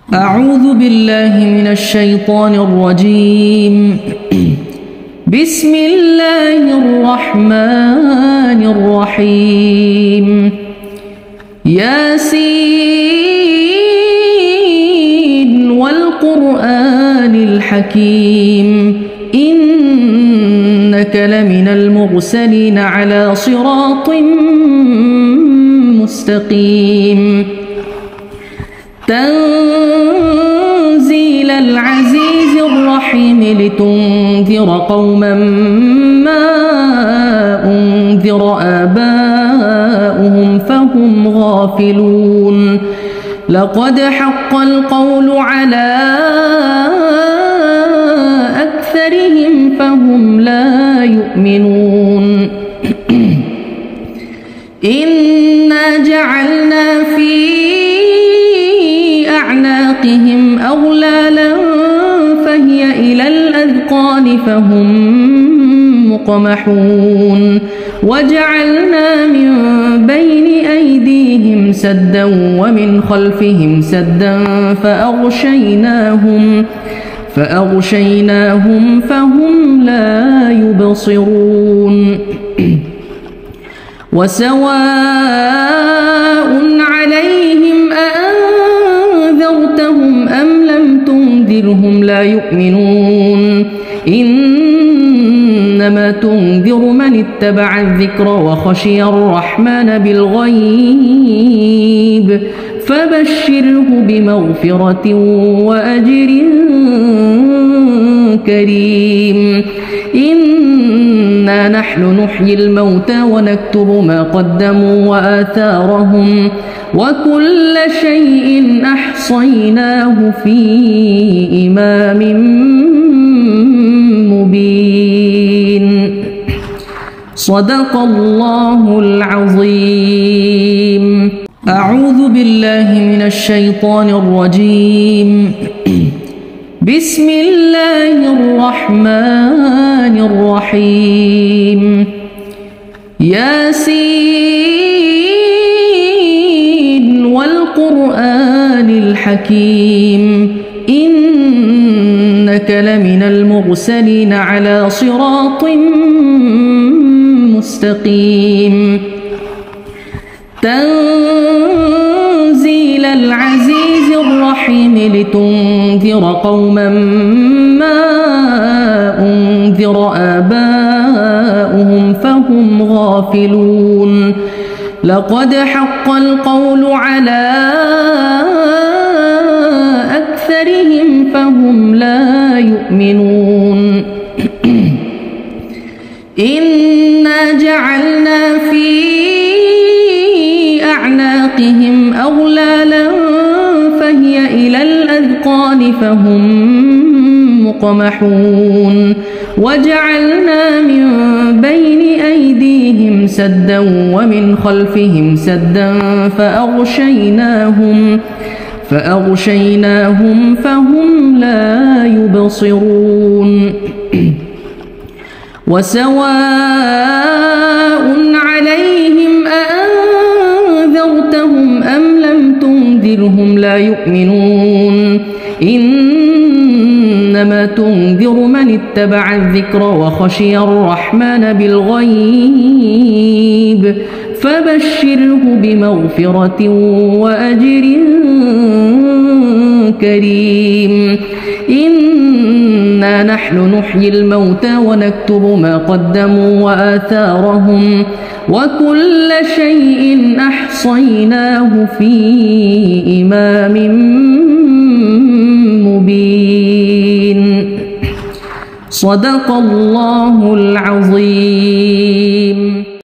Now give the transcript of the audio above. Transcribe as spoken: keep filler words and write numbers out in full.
أعوذ بالله من الشيطان الرجيم. بسم الله الرحمن الرحيم. ياسين والقرآن الحكيم إنك لمن المرسلين على صراط مستقيم. تنزيل العزيز الرحيم لتنذر قوما ما أنذر آباؤهم فهم غافلون. لقد حق القول على أكثرهم فهم لا يؤمنون. إنا جعلنا في أعناقهم أغلالا فهي إلى الأذقان فهم مقمحون. وجعلنا من بين أيديهم سدا ومن خلفهم سدا فأغشيناهم فأغشيناهم فهم لا يبصرون. وسواء عليهم أأنذرتهم أم لم تنذرهم لا يؤمنون. إنما تنذر من اتبع الذكر وخشي الرحمن بالغيب فبشره بمغفرة وأجر كريم. إنا نحن نحيي الموتى ونكتب ما قدموا وآثارهم وكل شيء أحصيناه في إمام مبين. صدق الله العظيم. أعوذ بالله من الشيطان الرجيم. بسم الله الرحمن الرحيم. ياسين والقرآن الحكيم إنك لمن المرسلين على صراط مستقيم. تنزيل العزيز الرحيم لتنذر قوما ما أنذر آباؤهم فهم غافلون. لقد حق القول على أكثرهم فهم لا يؤمنون. إنا جعلنا في أعناقهم أغلالا فهي إلى الأذقان فهم مقمحون. وجعلنا من بين أيديهم سدا ومن خلفهم سدا فأغشيناهم فأغشيناهم فهم لا يبصرون. وسواء عليهم أأنذرتهم أم لم تنذرهم لا يؤمنون. إنما تنذر من اتبع الذكر وخشي الرحمن بالغيب فبشره بمغفرة وأجر كريم. إنا نحن نحيي الموتى ونكتب ما قدموا وآثارهم وكل شيء أحصيناه في إمام مبين. صدق الله العظيم.